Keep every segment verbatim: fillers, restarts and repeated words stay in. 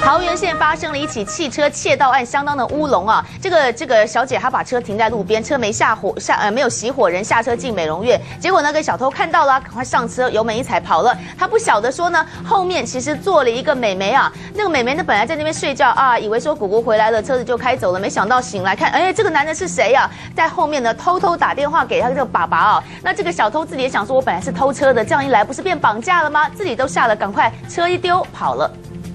桃园县发生了一起汽车窃盗案，相当的乌龙啊！这个这个小姐她把车停在路边，车没下火下呃没有熄火，人下车进美容院，结果呢给小偷看到了，赶快上车，油门一踩跑了。她不晓得说呢，后面其实坐了一个美眉啊，那个美眉呢本来在那边睡觉啊，以为说姑姑回来了，车子就开走了，没想到醒来看，哎，这个男的是谁啊？在后面呢偷偷打电话给他这个爸爸啊。那这个小偷自己也想说，我本来是偷车的，这样一来不是变绑架了吗？自己都吓了，赶快车一丢跑了。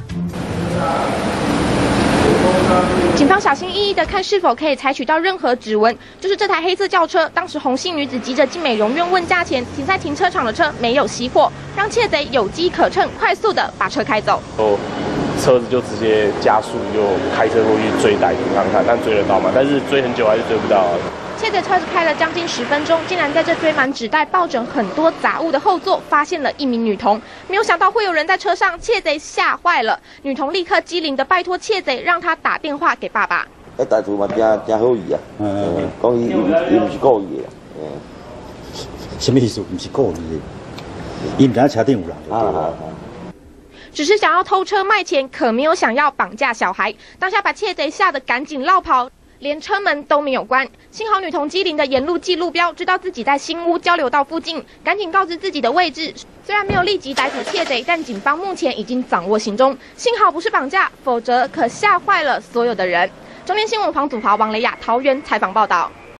警方小心翼翼地看是否可以采取到任何指纹，就是这台黑色轿车，当时洪姓女子急着进美容院问价钱，停在停车场的车没有熄火，让窃贼有机可乘，快速地把车开走。 哦，车子就直接加速，就开车过去追歹徒看看，但追得到吗？但是追很久还是追不到啊。 窃贼车子开了将近十分钟，竟然在这堆满纸袋、抱枕很多杂物的后座发现了一名女童。没有想到会有人在车上，窃贼吓坏了。女童立刻机灵的拜托窃贼，让他打电话给爸爸。 迄歹徒嘛真真好意啊，嗯，讲伊伊伊唔是故意的，嗯， 什么意思？唔是故意的，伊唔知车顶有人就对了。 只是想要偷车卖钱，可没有想要绑架小孩。当下把窃贼吓得赶紧绕跑。 连车门都没有关，幸好女童机灵的沿路记路标，知道自己在新屋交流道附近，赶紧告知自己的位置。虽然没有立即逮捕窃贼，但警方目前已经掌握行踪。幸好不是绑架，否则可吓坏了所有的人。中天新闻黄祖华、王雷雅桃园采访报道。